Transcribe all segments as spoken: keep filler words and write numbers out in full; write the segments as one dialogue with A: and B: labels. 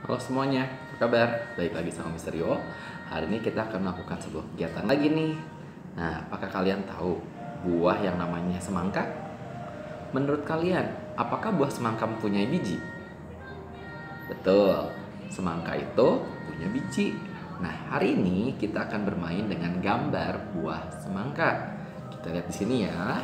A: Halo semuanya, apa kabar? Baik lagi sama Mister Yo. Hari ini kita akan melakukan sebuah kegiatan lagi nih. Nah, apakah kalian tahu buah yang namanya semangka? Menurut kalian, apakah buah semangka mempunyai biji? Betul, semangka itu punya biji. Nah, hari ini kita akan bermain dengan gambar buah semangka. Kita lihat di sini ya.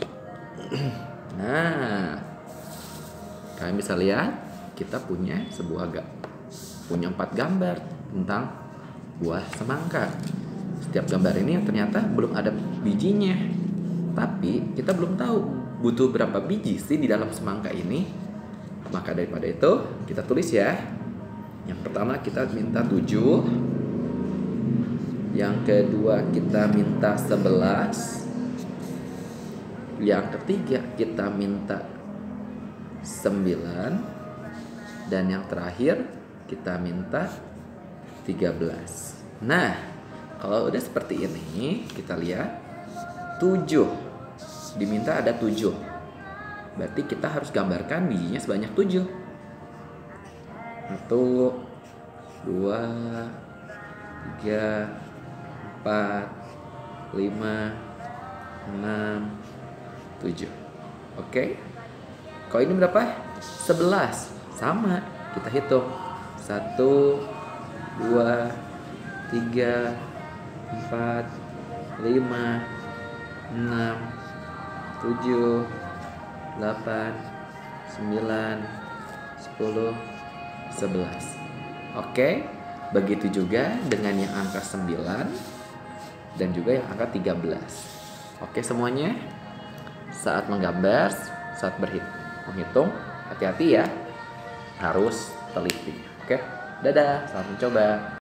A: Nah, kalian bisa lihat kita punya sebuah ga, punya empat gambar tentang buah semangka. Setiap gambar ini ternyata belum ada bijinya, tapi kita belum tahu butuh berapa biji sih di dalam semangka ini. Maka daripada itu kita tulis ya. Yang pertama kita minta tujuh, yang kedua kita minta sebelas, yang ketiga kita minta sembilan, dan yang terakhir kita minta tiga belas. Nah, kalau udah seperti ini, kita lihat tujuh. Diminta ada tujuh. Berarti kita harus gambarkan bijinya sebanyak tujuh. Satu, dua, tiga, empat, lima, enam, tujuh. Oke. Kalau ini berapa? sebelas. Sama, kita hitung. Satu, dua, tiga, empat, lima, enam, tujuh, delapan, sembilan, sepuluh, sebelas. Oke, begitu juga dengan yang angka sembilan dan juga yang angka tiga belas. Oke semuanya, saat menggambar, saat berhitung, menghitung, hati-hati ya, harus teliti. Oke, dadah, selamat mencoba.